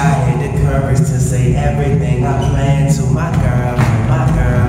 I had the courage to say everything I planned to my girl,